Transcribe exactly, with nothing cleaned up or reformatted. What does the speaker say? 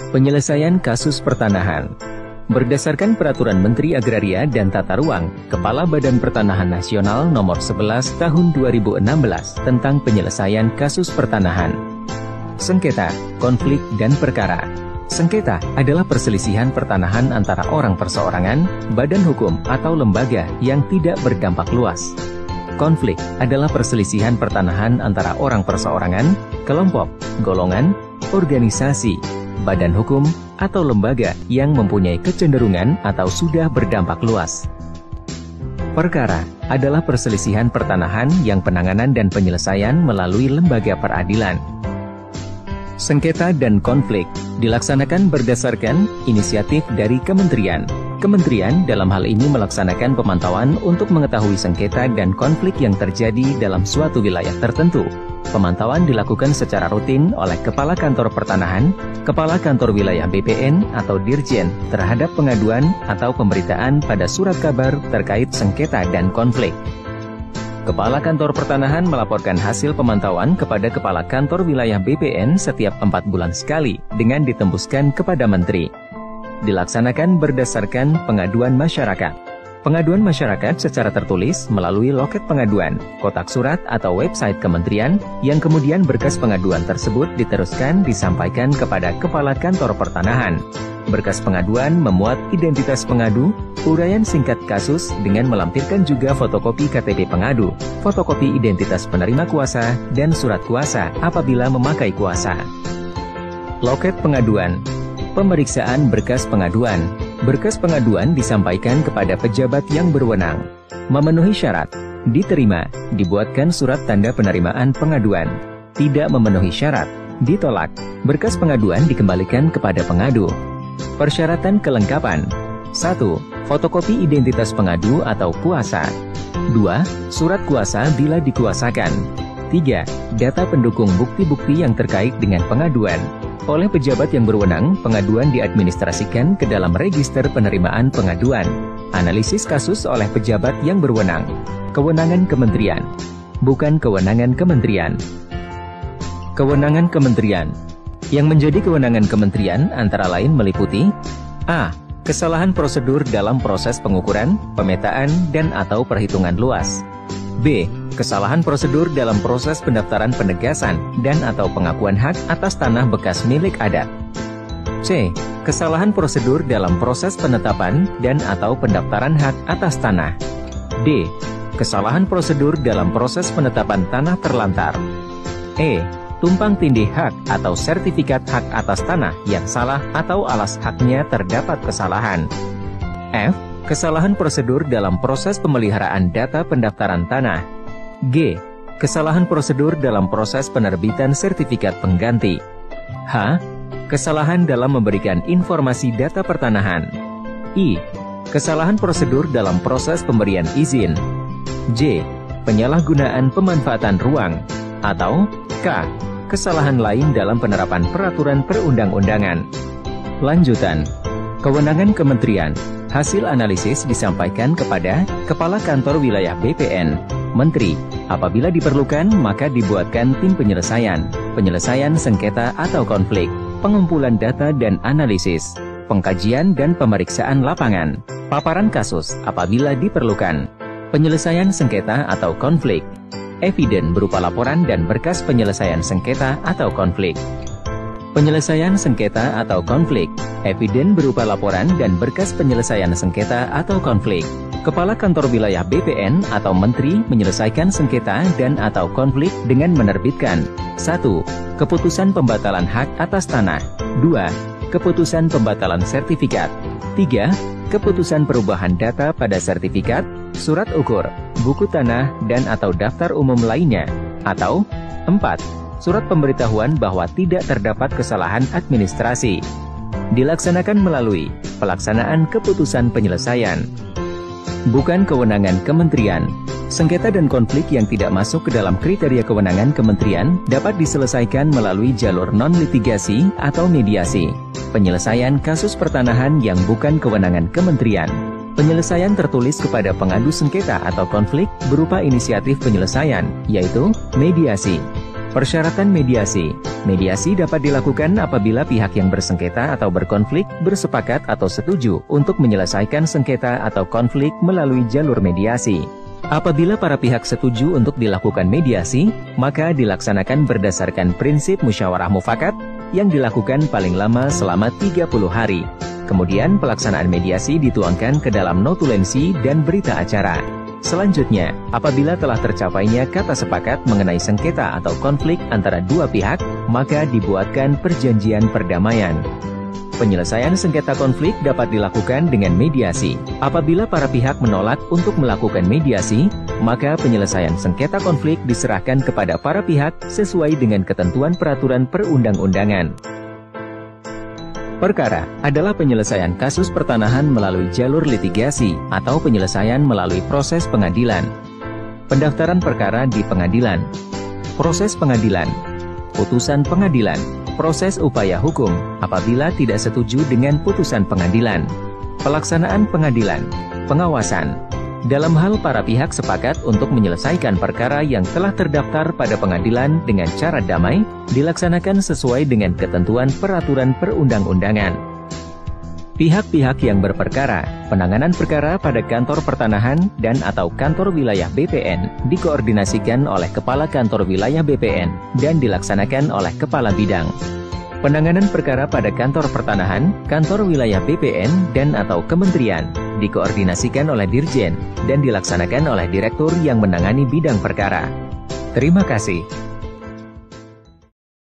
Penyelesaian kasus pertanahan. Berdasarkan Peraturan Menteri Agraria dan Tata Ruang, Kepala Badan Pertanahan Nasional Nomor sebelas Tahun dua ribu enam belas tentang penyelesaian kasus pertanahan. Sengketa, konflik, dan perkara. Sengketa adalah perselisihan pertanahan antara orang perseorangan, badan hukum, atau lembaga yang tidak berdampak luas. Konflik adalah perselisihan pertanahan antara orang perseorangan, kelompok, golongan, organisasi, badan hukum, atau lembaga yang mempunyai kecenderungan atau sudah berdampak luas. Perkara adalah perselisihan pertanahan yang penanganan dan penyelesaian melalui lembaga peradilan. Sengketa dan konflik dilaksanakan berdasarkan inisiatif dari kementerian. Kementerian dalam hal ini melaksanakan pemantauan untuk mengetahui sengketa dan konflik yang terjadi dalam suatu wilayah tertentu. Pemantauan dilakukan secara rutin oleh Kepala Kantor Pertanahan, Kepala Kantor Wilayah B P N atau Dirjen terhadap pengaduan atau pemberitaan pada surat kabar terkait sengketa dan konflik. Kepala Kantor Pertanahan melaporkan hasil pemantauan kepada Kepala Kantor Wilayah B P N setiap empat bulan sekali dengan ditembuskan kepada Menteri. Dilaksanakan berdasarkan pengaduan masyarakat. Pengaduan masyarakat secara tertulis melalui loket pengaduan, kotak surat atau website kementerian, yang kemudian berkas pengaduan tersebut diteruskan disampaikan kepada Kepala Kantor Pertanahan. Berkas pengaduan memuat identitas pengadu, uraian singkat kasus dengan melampirkan juga fotokopi K T P pengadu, fotokopi identitas penerima kuasa, dan surat kuasa apabila memakai kuasa. Loket pengaduan. Pemeriksaan berkas pengaduan. Berkas pengaduan disampaikan kepada pejabat yang berwenang. Memenuhi syarat, diterima, dibuatkan surat tanda penerimaan pengaduan. Tidak memenuhi syarat, ditolak. Berkas pengaduan dikembalikan kepada pengadu. Persyaratan kelengkapan. satu. Fotokopi identitas pengadu atau kuasa. dua. Surat kuasa bila dikuasakan. tiga. Data pendukung bukti-bukti yang terkait dengan pengaduan. Oleh pejabat yang berwenang, pengaduan diadministrasikan ke dalam register penerimaan pengaduan. Analisis kasus oleh pejabat yang berwenang. Kewenangan kementerian. Bukan kewenangan kementerian. Kewenangan kementerian. Yang menjadi kewenangan kementerian antara lain meliputi A. Kesalahan prosedur dalam proses pengukuran, pemetaan, dan atau perhitungan luas. B. Kesalahan prosedur dalam proses pendaftaran penegasan dan atau pengakuan hak atas tanah bekas milik adat. C. Kesalahan prosedur dalam proses penetapan dan atau pendaftaran hak atas tanah. D. Kesalahan prosedur dalam proses penetapan tanah terlantar. E. Tumpang tindih hak atau sertifikat hak atas tanah yang salah atau alas haknya terdapat kesalahan. F. Kesalahan prosedur dalam proses pemeliharaan data pendaftaran tanah. G. Kesalahan prosedur dalam proses penerbitan sertifikat pengganti. H. Kesalahan dalam memberikan informasi data pertanahan. I. Kesalahan prosedur dalam proses pemberian izin. J. Penyalahgunaan pemanfaatan ruang. Atau K. Kesalahan lain dalam penerapan peraturan perundang-undangan. Lanjutan. Kewenangan kementerian. Hasil analisis disampaikan kepada Kepala Kantor Wilayah B P N, Menteri. Apabila diperlukan, maka dibuatkan tim penyelesaian, penyelesaian sengketa atau konflik, pengumpulan data dan analisis, pengkajian dan pemeriksaan lapangan, paparan kasus apabila diperlukan, penyelesaian sengketa atau konflik, eviden berupa laporan dan berkas penyelesaian sengketa atau konflik. Penyelesaian sengketa atau konflik, eviden berupa laporan dan berkas penyelesaian sengketa atau konflik. Kepala Kantor Wilayah B P N atau Menteri menyelesaikan sengketa dan atau konflik dengan menerbitkan satu. Keputusan pembatalan hak atas tanah. dua. Keputusan pembatalan sertifikat. tiga. Keputusan perubahan data pada sertifikat, surat ukur, buku tanah, dan atau daftar umum lainnya. Atau empat. Surat pemberitahuan bahwa tidak terdapat kesalahan administrasi. Dilaksanakan melalui pelaksanaan keputusan penyelesaian. Bukan kewenangan kementerian. Sengketa dan konflik yang tidak masuk ke dalam kriteria kewenangan kementerian dapat diselesaikan melalui jalur non-litigasi atau mediasi. Penyelesaian kasus pertanahan yang bukan kewenangan kementerian. Penyelesaian tertulis kepada pengadu sengketa atau konflik berupa inisiatif penyelesaian, yaitu mediasi. Persyaratan mediasi. Mediasi dapat dilakukan apabila pihak yang bersengketa atau berkonflik bersepakat atau setuju untuk menyelesaikan sengketa atau konflik melalui jalur mediasi. Apabila para pihak setuju untuk dilakukan mediasi, maka dilaksanakan berdasarkan prinsip musyawarah mufakat yang dilakukan paling lama selama tiga puluh hari. Kemudian pelaksanaan mediasi dituangkan ke dalam notulensi dan berita acara. Selanjutnya, apabila telah tercapainya kata sepakat mengenai sengketa atau konflik antara dua pihak, maka dibuatkan perjanjian perdamaian. Penyelesaian sengketa konflik dapat dilakukan dengan mediasi. Apabila para pihak menolak untuk melakukan mediasi, maka penyelesaian sengketa konflik diserahkan kepada para pihak sesuai dengan ketentuan peraturan perundang-undangan. Perkara adalah penyelesaian kasus pertanahan melalui jalur litigasi atau penyelesaian melalui proses pengadilan. Pendaftaran perkara di pengadilan. Proses pengadilan. Putusan pengadilan. Proses upaya hukum apabila tidak setuju dengan putusan pengadilan. Pelaksanaan pengadilan. Pengawasan. Dalam hal para pihak sepakat untuk menyelesaikan perkara yang telah terdaftar pada pengadilan dengan cara damai, dilaksanakan sesuai dengan ketentuan peraturan perundang-undangan. Pihak-pihak yang berperkara, penanganan perkara pada kantor pertanahan dan atau kantor wilayah B P N dikoordinasikan oleh Kepala Kantor Wilayah B P N dan dilaksanakan oleh Kepala Bidang. Penanganan perkara pada kantor pertanahan, kantor wilayah B P N dan atau kementerian dikoordinasikan oleh Dirjen dan dilaksanakan oleh Direktur yang menangani bidang perkara. Terima kasih.